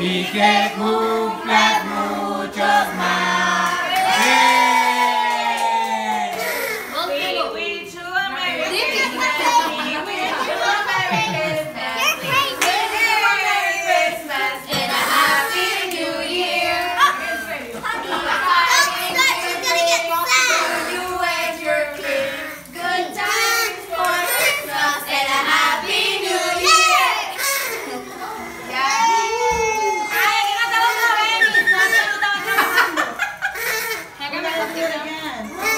y que cumplas muchos más. We wish you a Merry Christmas. We wish you a Merry Christmas. We wish you a Merry Christmas and a Happy New Year. You and your kids. Good times for Christmas and a Happy New Year. Ay, que no te vas a ver. No te vas a ver.